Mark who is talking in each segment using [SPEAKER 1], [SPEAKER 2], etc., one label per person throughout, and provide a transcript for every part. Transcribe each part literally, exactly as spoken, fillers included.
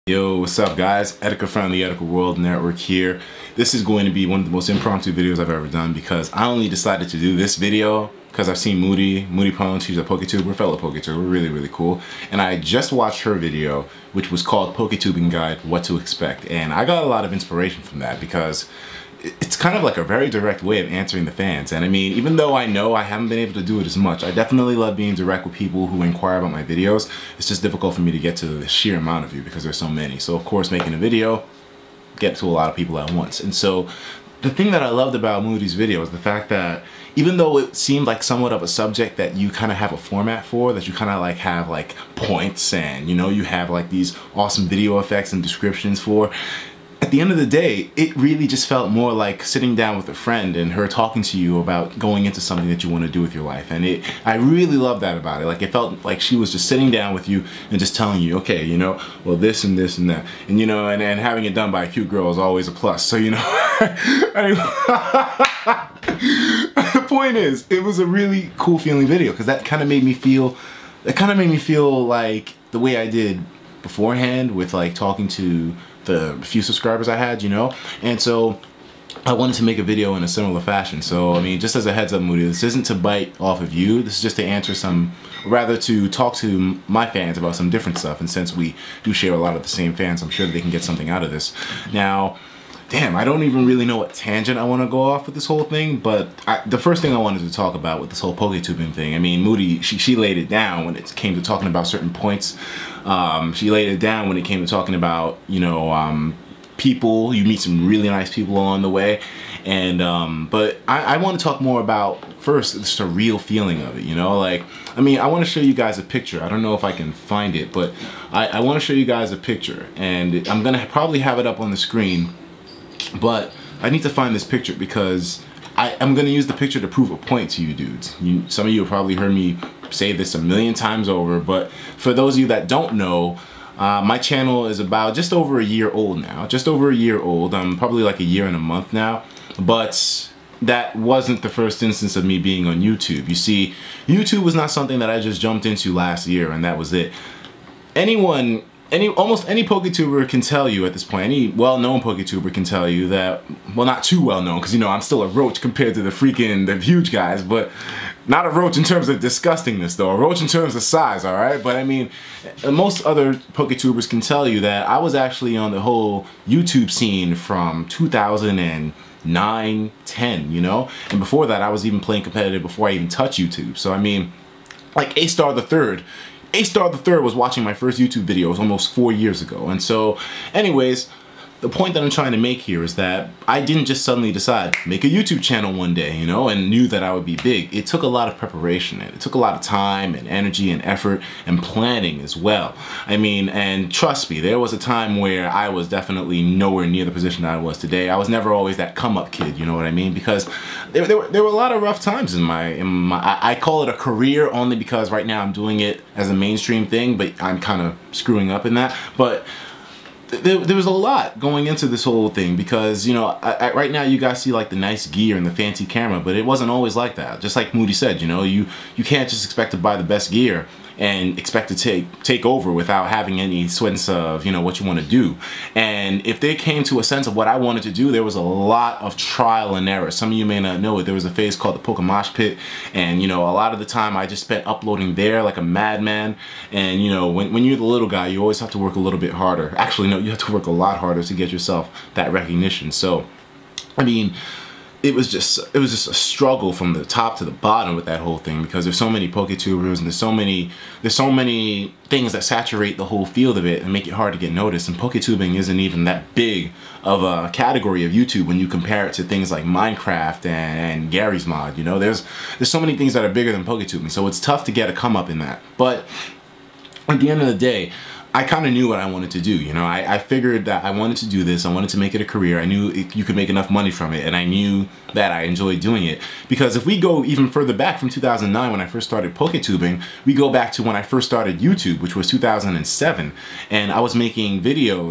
[SPEAKER 1] Yo, what's up guys? Etika from the Etika World Network here. This is going to be one of the most impromptu videos I've ever done because I only decided to do this video because I've seen Moody, Mootypwns, she's a PokeTuber, fellow PokeTuber, really, really cool. And I just watched her video, which was called PokeTubing Guide, What to Expect. And I got a lot of inspiration from that because it's kind of like a very direct way of answering the fans. And I mean, even though I know I haven't been able to do it as much, I definitely love being direct with people who inquire about my videos. It's just difficult for me to get to the sheer amount of you because there's so many. So of course, making a video, get to a lot of people at once. And so the thing that I loved about Moody's video is the fact that even though it seemed like somewhat of a subject that you kind of have a format for, that you kind of like have like points and, you know, you have like these awesome video effects and descriptions for, at the end of the day, it really just felt more like sitting down with a friend and her talking to you about going into something that you want to do with your life. And it, I really love that about it. Like, it felt like she was just sitting down with you and just telling you, okay, you know, well, this and this and that. And, you know, and, and having it done by a cute girl is always a plus. So, you know, the point is, it was a really cool feeling video because that kind of made me feel, that kind of made me feel like the way I did beforehand with like talking to the few subscribers I had, you know. And so I wanted to make a video in a similar fashion. So I mean, just as a heads up, Moody, this isn't to bite off of you, this is just to answer some, rather to talk to my fans about some different stuff. And since we do share a lot of the same fans, I'm sure that they can get something out of this. Now, damn, I don't even really know what tangent I want to go off with this whole thing, but I, the first thing I wanted to talk about with this whole PokeTubing thing, I mean, Moody, she, she laid it down when it came to talking about certain points. Um, she laid it down when it came to talking about, you know, um, people. You meet some really nice people along the way. And, um, but I, I want to talk more about, first, just a real feeling of it, you know? Like, I mean, I want to show you guys a picture. I don't know if I can find it, but I, I want to show you guys a picture. And I'm going to probably have it up on the screen. But I need to find this picture because I, I'm going to use the picture to prove a point to you dudes. You, some of you have probably heard me say this a million times over, but for those of you that don't know, uh, my channel is about just over a year old now. Just over a year old. I'm probably like a year and a month now. But that wasn't the first instance of me being on YouTube. You see, YouTube was not something that I just jumped into last year and that was it. Anyone... Any, almost any PokeTuber can tell you at this point, any well-known PokeTuber can tell you that, well, not too well-known, because, you know, I'm still a roach compared to the freaking, the huge guys, but not a roach in terms of disgustingness, though. A roach in terms of size, all right? But, I mean, most other PokeTubers can tell you that I was actually on the whole YouTube scene from two thousand nine, ten, you know? And before that, I was even playing competitive before I even touched YouTube. So, I mean, like A-Star the Third, A-Star the Third was watching my first YouTube video. It was almost four years ago. And so, anyways, the point that I'm trying to make here is that I didn't just suddenly decide, make a YouTube channel one day, you know, and knew that I would be big. It took a lot of preparation. It took a lot of time and energy and effort and planning as well. I mean, and trust me, there was a time where I was definitely nowhere near the position that I was today. I was never always that come-up kid, you know what I mean? Because there, there, were, there were a lot of rough times in my, in my I, I call it a career only because right now I'm doing it as a mainstream thing, but I'm kind of screwing up in that. But There, there was a lot going into this whole thing because, you know, I, I, right now you guys see like the nice gear and the fancy camera, but it wasn't always like that. Just like Moody said, you know, you, you can't just expect to buy the best gear and expect to take take over without having any sense of, you know, what you want to do. And if they came to a sense of what I wanted to do, there was a lot of trial and error. Some of you may not know it. There was a phase called the Pokemosh Pit, and, you know, a lot of the time I just spent uploading there like a madman. And, you know, when, when you're the little guy, you always have to work a little bit harder. Actually, no, you have to work a lot harder to get yourself that recognition. So, I mean, it was just it was just a struggle from the top to the bottom with that whole thing because there's so many PokeTubers and there's so many there's so many things that saturate the whole field of it and make it hard to get noticed. And PokeTubing isn't even that big of a category of YouTube when you compare it to things like Minecraft and, and Gary's Mod. You know, there's there's so many things that are bigger than PokeTubing, so it's tough to get a come up in that. But at the end of the day, I kind of knew what I wanted to do, you know. I, I figured that I wanted to do this. I wanted to make it a career. I knew it, you could make enough money from it, and I knew that I enjoyed doing it. Because if we go even further back from two thousand nine when I first started PokeTubing, we go back to when I first started YouTube, which was two thousand seven, and I was making videos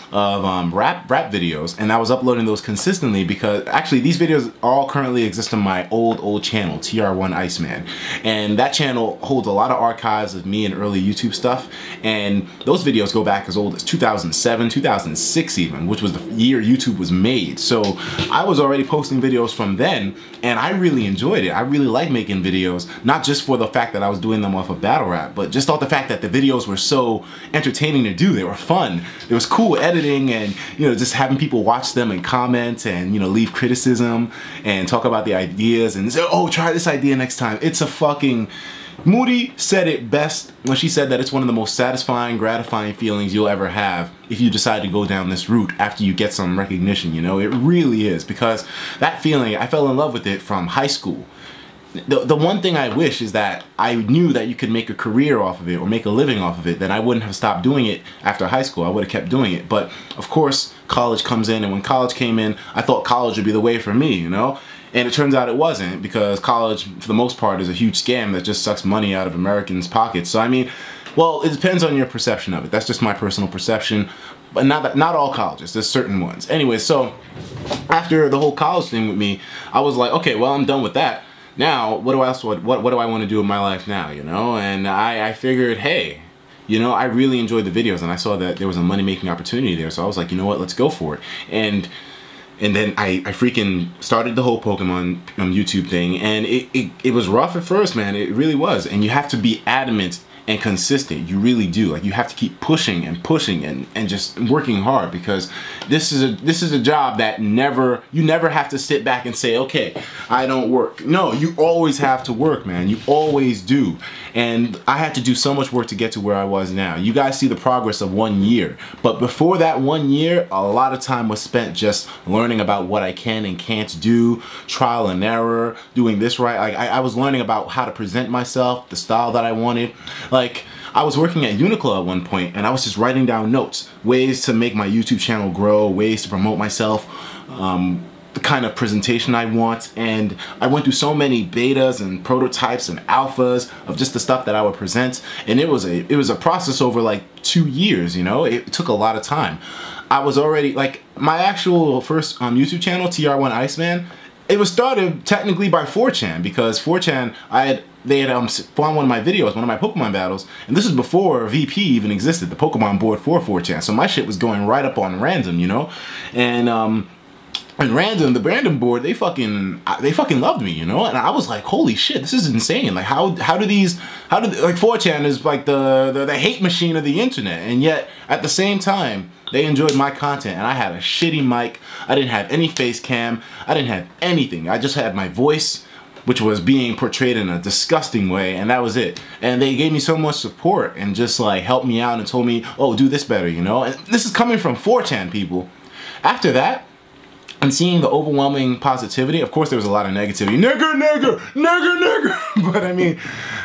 [SPEAKER 1] of um, rap rap videos, and I was uploading those consistently because actually these videos all currently exist on my old old channel, T R one Iceman, and that channel holds a lot of archives of me and early YouTube stuff, and those videos go back as old as two thousand seven, two thousand six even, which was the year YouTube was made. So I was already posting videos from then, and I really enjoyed it. I really like making videos, not just for the fact that I was doing them off of battle rap, but just off the fact that the videos were so entertaining to do. They were fun. It was cool editing, and you know, just having people watch them and comment and, you know, leave criticism and talk about the ideas and say, oh, try this idea next time. It's a fucking... Moody said it best when she said that it's one of the most satisfying, gratifying feelings you'll ever have if you decide to go down this route after you get some recognition, you know? It really is, because that feeling, I fell in love with it from high school. The, the one thing I wish is that I knew that you could make a career off of it or make a living off of it, then I wouldn't have stopped doing it after high school. I would have kept doing it. But of course, college comes in, and when college came in, I thought college would be the way for me, you know? And it turns out it wasn't, because college, for the most part, is a huge scam that just sucks money out of Americans' pockets. So I mean, well, it depends on your perception of it. That's just my personal perception. But not that, not all colleges, there's certain ones. Anyway, so after the whole college thing with me, I was like, okay, well, I'm done with that. Now, what do I else, what, what, what do I want to do in my life now, you know? And I, I figured, hey, you know, I really enjoyed the videos, and I saw that there was a money-making opportunity there. So I was like, you know what, let's go for it. And And then I, I freaking started the whole Pokemon um, YouTube thing, and it, it, it was rough at first, man. It really was. And you have to be adamant and consistent. You really do. Like, you have to keep pushing and pushing and, and just working hard, because this is a this is a job that never you never have to sit back and say, okay, I don't work. No, you always have to work, man. You always do. And I had to do so much work to get to where I was now. You guys see the progress of one year. But before that one year, a lot of time was spent just learning about what I can and can't do, trial and error, doing this right. Like, I, I was learning about how to present myself, the style that I wanted. Like, I was working at Uniqlo at one point, and I was just writing down notes, ways to make my YouTube channel grow, ways to promote myself, um, the kind of presentation I want. And I went through so many betas and prototypes and alphas of just the stuff that I would present, and it was a it was a process over like two years, you know? It took a lot of time. I was already, like, my actual first um, YouTube channel, T R one Iceman, it was started technically by four chan, because four chan, I had they had um, found one of my videos, one of my Pokemon battles, and this was before V P even existed, the Pokemon board for four chan. So my shit was going right up on random, you know? And um, and random, the random board, they fucking they fucking loved me, you know? And I was like, holy shit, this is insane. Like, how how do these how do like four chan is like the, the the hate machine of the internet, and yet at the same time they enjoyed my content, and I had a shitty mic. I didn't have any face cam. I didn't have anything. I just had my voice, which was being portrayed in a disgusting way, and that was it. And they gave me so much support and just like helped me out and told me, oh, do this better, you know? And this is coming from four chan people. After that, and seeing the overwhelming positivity, of course there was a lot of negativity. Nigger, nigger, nigger, nigger. But I mean,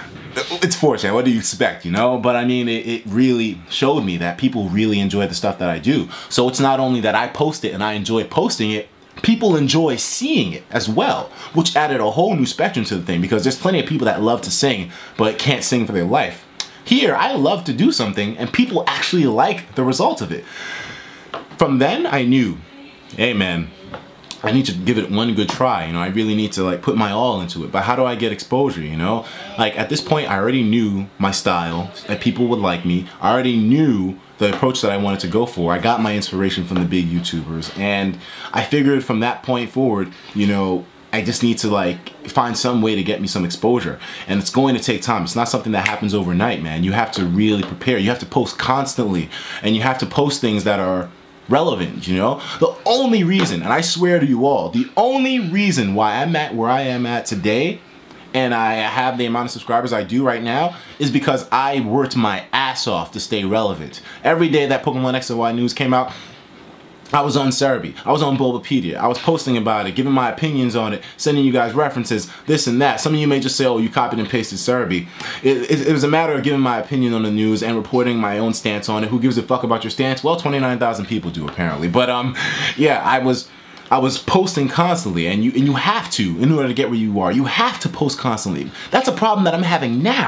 [SPEAKER 1] it's four chan, what do you expect, you know? But I mean, it, it really showed me that people really enjoy the stuff that I do. So it's not only that I post it and I enjoy posting it, people enjoy seeing it as well, which added a whole new spectrum to the thing, because there's plenty of people that love to sing but can't sing for their life. Here, I love to do something and people actually like the result of it. From then, I knew, hey man, I need to give it one good try, you know? I really need to like put my all into it. But how do I get exposure, you know? Like, at this point, I already knew my style, that people would like me. I already knew the approach that I wanted to go for. I got my inspiration from the big YouTubers, and I figured from that point forward, you know, I just need to like find some way to get me some exposure, and it's going to take time. It's not something that happens overnight, man. You have to really prepare. You have to post constantly, and you have to post things that are relevant, you know? The only reason, and I swear to you all, the only reason why I'm at where I am at today, and I have the amount of subscribers I do right now, is because I worked my ass off to stay relevant. Every day that Pokemon X and Y news came out, I was on Cerebi, I was on Bulbapedia, I was posting about it, giving my opinions on it, sending you guys references, this and that. Some of you may just say, oh, you copied and pasted Cerebi. It, it, it was a matter of giving my opinion on the news and reporting my own stance on it. Who gives a fuck about your stance? Well, twenty-nine thousand people do, apparently. But um, yeah, I was... I was posting constantly, and you and you have to, in order to get where you are, you have to post constantly. That's a problem that I'm having now,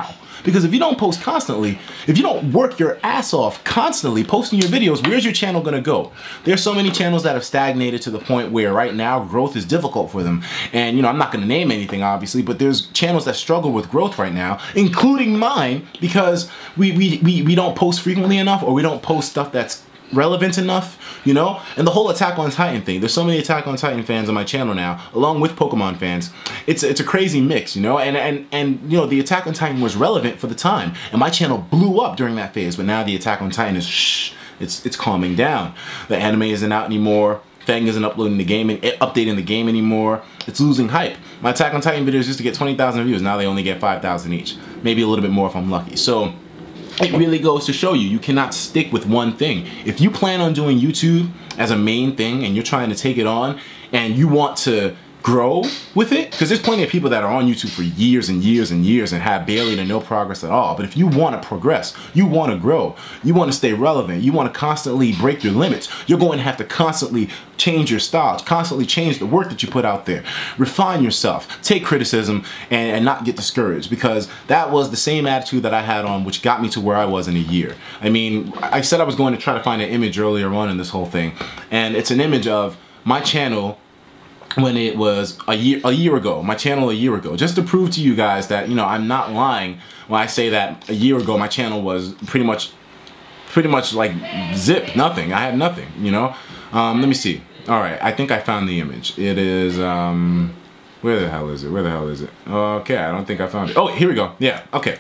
[SPEAKER 1] Because if you don't post constantly, if you don't work your ass off constantly posting your videos, where's your channel gonna go? There's so many channels that have stagnated to the point where right now growth is difficult for them. And you know, I'm not gonna name anything obviously, but there's channels that struggle with growth right now, including mine, because we, we, we, we don't post frequently enough, or we don't post stuff that's relevant enough, you know? And the whole Attack on Titan thing, there's so many Attack on Titan fans on my channel now, along with Pokemon fans. It's it's a crazy mix, you know? And and and you know, the Attack on Titan was relevant for the time, and my channel blew up during that phase, but now the Attack on Titan is shh, it's it's calming down. The anime isn't out anymore. Fang isn't uploading the game and updating the game anymore. It's losing hype. My Attack on Titan videos used to get twenty thousand views, now they only get five thousand each. Maybe a little bit more if I'm lucky. So it really goes to show you, you cannot stick with one thing. If you plan on doing YouTube as a main thing and you're trying to take it on and you want to grow with it, because there's plenty of people that are on YouTube for years and years and years and have barely to no progress at all. But if you want to progress, you want to grow, you want to stay relevant, you want to constantly break your limits, you're going to have to constantly change your style, constantly change the work that you put out there, refine yourself, take criticism, and, and not get discouraged, because that was the same attitude that I had on, which got me to where I was in a year. I mean, I said I was going to try to find an image earlier on in this whole thing, and it's an image of my channel when it was a year a year ago, my channel a year ago, just to prove to you guys that, you know, I'm not lying when I say that a year ago my channel was pretty much pretty much like zip, nothing. I had nothing, you know. Um, let me see. All right, I think I found the image. It is um, where the hell is it? Where the hell is it? Okay, I don't think I found it. Oh, here we go. Yeah, okay.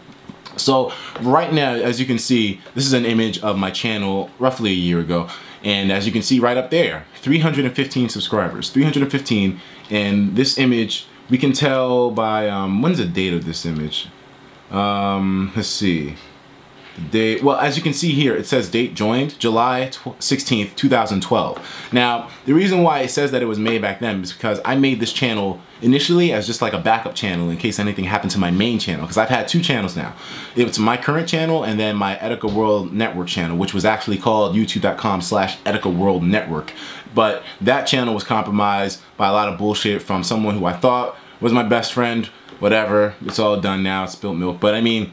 [SPEAKER 1] So right now, as you can see, this is an image of my channel roughly a year ago. And as you can see right up there, three hundred fifteen subscribers, three hundred fifteen. And this image, we can tell by, um, when's the date of this image? Um, let's see. The date, well, as you can see here, it says date joined, July sixteenth, two thousand twelve. Now, the reason why it says that it was made back then is because I made this channel initially as just like a backup channel in case anything happened to my main channel, because I've had two channels now. It's my current channel and then my Etika World Network channel, which was actually called youtube dot com slash Etika World Network. But that channel was compromised by a lot of bullshit from someone who I thought was my best friend, whatever. It's all done now, it's spilt milk. But I mean,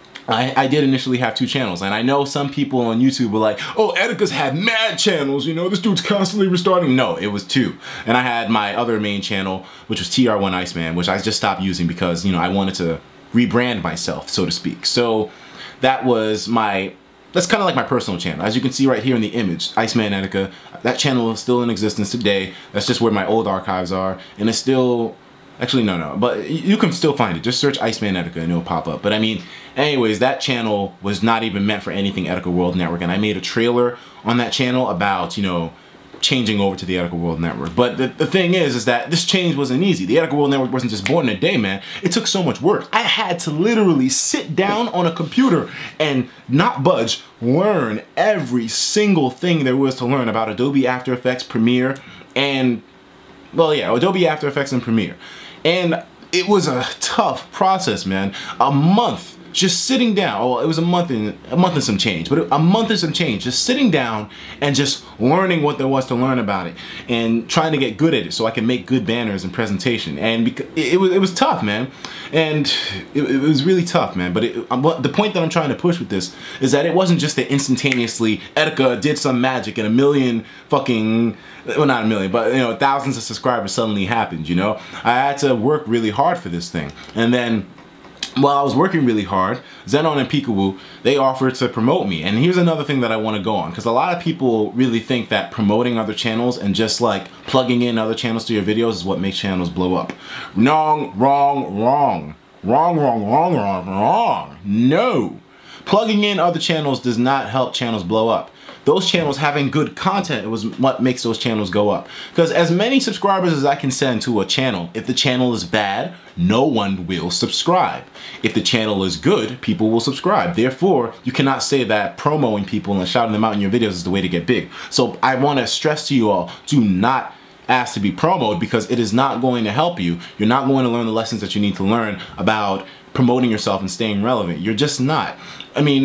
[SPEAKER 1] I, I did initially have two channels, and I know some people on YouTube were like, oh, Etika's had mad channels, you know, this dude's constantly restarting. No, it was two. And I had my other main channel, which was T R one Iceman, which I just stopped using because, you know, I wanted to rebrand myself, so to speak. So that was my, that's kind of like my personal channel. As you can see right here in the image, Iceman Etika, that channel is still in existence today. That's just where my old archives are, and it's still, actually, no, no, but you can still find it. Just search Iceman Etika and it'll pop up. But I mean, anyways, that channel was not even meant for anything Etika World Network, and I made a trailer on that channel about, you know, changing over to the Etika World Network. But the, the thing is, is that this change wasn't easy. The Etika World Network wasn't just born in a day, man. It took so much work. I had to literally sit down on a computer and not budge, learn every single thing there was to learn about Adobe After Effects, Premiere, and, well, yeah, Adobe After Effects and Premiere. And it was a tough process, man. A month just sitting down. Oh, it was a month and a month and some change, but a month and some change, just sitting down and just learning what there was to learn about it and trying to get good at it so I can make good banners and presentation. And because it, it was it was tough, man. And it, it was really tough, man. But it, but the point that I'm trying to push with this is that it wasn't just that instantaneously Etika did some magic and a million fucking, well, not a million, but, you know, thousands of subscribers suddenly happened, you know? I had to work really hard for this thing. And then while I was working really hard, Zenon and Peekaboo, they offered to promote me. And here's another thing that I want to go on, because a lot of people really think that promoting other channels and just like plugging in other channels to your videos is what makes channels blow up. Wrong, wrong, wrong. Wrong, wrong, wrong, wrong, wrong. No. Plugging in other channels does not help channels blow up. Those channels having good content was what makes those channels go up. Because as many subscribers as I can send to a channel, if the channel is bad, no one will subscribe. If the channel is good, people will subscribe. Therefore, you cannot say that promoting people and shouting them out in your videos is the way to get big. So I want to stress to you all, do not ask to be promoted, because it is not going to help you. You're not going to learn the lessons that you need to learn about promoting yourself and staying relevant. You're just not. I mean,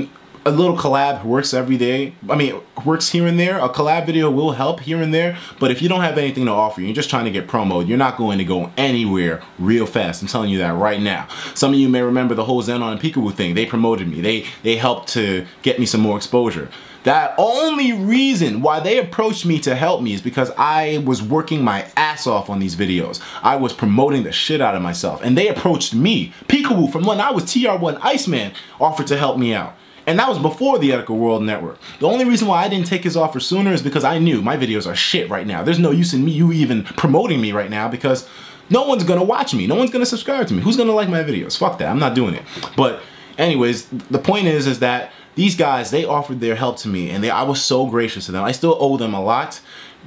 [SPEAKER 1] a little collab works every day. I mean, works here and there. A collab video will help here and there, but if you don't have anything to offer, you're just trying to get promoted, you're not going to go anywhere real fast. I'm telling you that right now. Some of you may remember the whole Xenon and Peekaboo thing. They promoted me. They, they helped to get me some more exposure. That only reason why they approached me to help me is because I was working my ass off on these videos. I was promoting the shit out of myself, and they approached me. Peekaboo, from when I was T R one Iceman, offered to help me out. And that was before the Etika World Network. The only reason why I didn't take his offer sooner is because I knew my videos are shit right now. There's no use in me, you even promoting me right now, because no one's gonna watch me. No one's gonna subscribe to me. Who's gonna like my videos? Fuck that, I'm not doing it. But anyways, the point is, is that these guys, they offered their help to me, and they, I was so gracious to them. I still owe them a lot.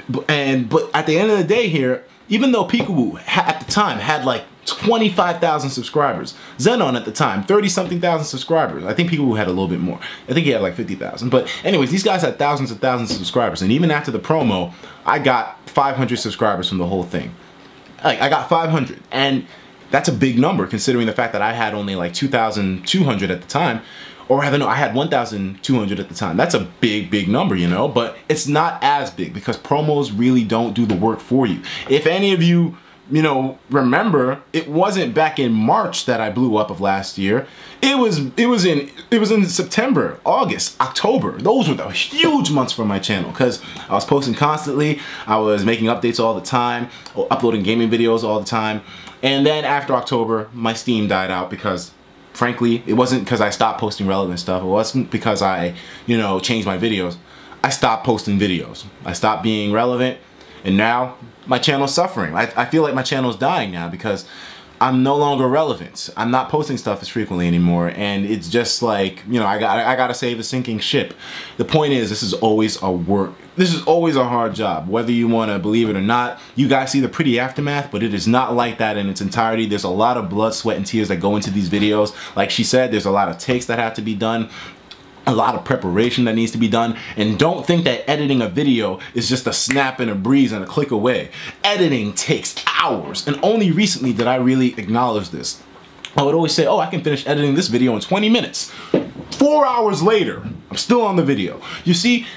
[SPEAKER 1] And but at the end of the day here, even though Peekaboo at the time had like twenty-five thousand subscribers, Xenon at the time, thirty something thousand subscribers. I think Peekaboo had a little bit more. I think he had like fifty thousand. But anyways, these guys had thousands and thousands of subscribers. And even after the promo, I got five hundred subscribers from the whole thing. Like, I got five hundred. And that's a big number considering the fact that I had only like two thousand two hundred at the time. Or rather, no, I had one thousand two hundred at the time. That's a big, big number, you know? But it's not as big because promos really don't do the work for you. If any of you, you know, remember, it wasn't back in March that I blew up of last year. It was, it was in, it was in September, August, October. Those were the huge months for my channel because I was posting constantly. I was making updates all the time, uploading gaming videos all the time. And then after October, my Steam died out because, frankly, it wasn't because I stopped posting relevant stuff. It wasn't because I, you know, changed my videos. I stopped posting videos. I stopped being relevant, and now my channel's suffering. I, I feel like my channel's dying now because I'm no longer relevant. I'm not posting stuff as frequently anymore, and it's just like, you know, I got I gotta save a sinking ship. The point is, this is always a work. This is always a hard job, whether you want to believe it or not. You guys see the pretty aftermath, but it is not like that in its entirety. There's a lot of blood, sweat, and tears that go into these videos. Like she said, there's a lot of takes that have to be done, a lot of preparation that needs to be done. And don't think that editing a video is just a snap and a breeze and a click away. Editing takes hours, and only recently did I really acknowledge this. I would always say, oh, I can finish editing this video in twenty minutes. Four hours later, I'm still on the video. You see,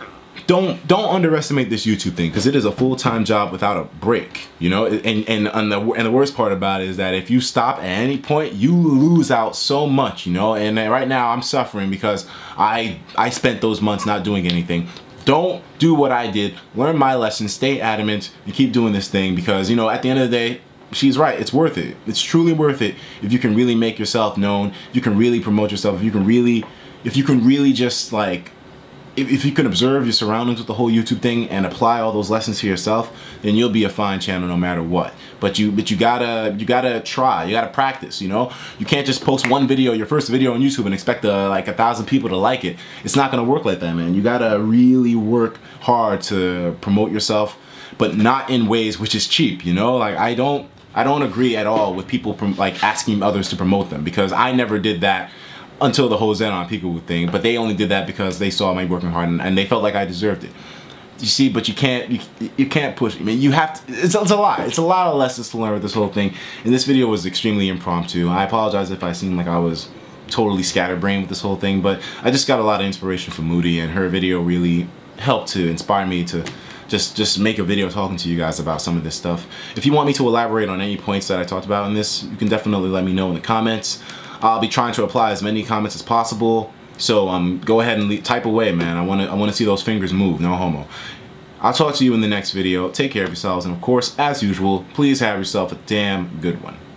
[SPEAKER 1] Don't don't underestimate this YouTube thing because it is a full-time job without a break, you know. And and and the and the worst part about it is that if you stop at any point, you lose out so much, you know. And right now I'm suffering because I I spent those months not doing anything. Don't do what I did. Learn my lesson. Stay adamant and keep doing this thing because, you know, at the end of the day, she's right. It's worth it. It's truly worth it if you can really make yourself known. If you can really promote yourself. If you can really, if you can really just like. If, if you can observe your surroundings with the whole YouTube thing and apply all those lessons to yourself, then you'll be a fine channel no matter what. But you but you gotta you gotta try, you gotta practice, you know? You can't just post one video, your first video on YouTube, and expect uh, like a thousand people to like it. It's not gonna work like that, man. You gotta really work hard to promote yourself, but not in ways which is cheap, you know? Like I don't I don't agree at all with people like asking others to promote them because I never did that until the whole Xenon Peekaboo thing, but they only did that because they saw me working hard and, and they felt like I deserved it. You see, but you can't you, you can't push. I mean, you have to. It's, it's a lot. It's a lot of lessons to learn with this whole thing. And this video was extremely impromptu. I apologize if I seemed like I was totally scatterbrained with this whole thing, but I just got a lot of inspiration from Moody, and her video really helped to inspire me to just just make a video talking to you guys about some of this stuff. If you want me to elaborate on any points that I talked about in this, you can definitely let me know in the comments. I'll be trying to apply as many comments as possible, so um, go ahead and type away, man. I want to I want to see those fingers move, no homo. I'll talk to you in the next video. Take care of yourselves, and of course, as usual, please have yourself a damn good one.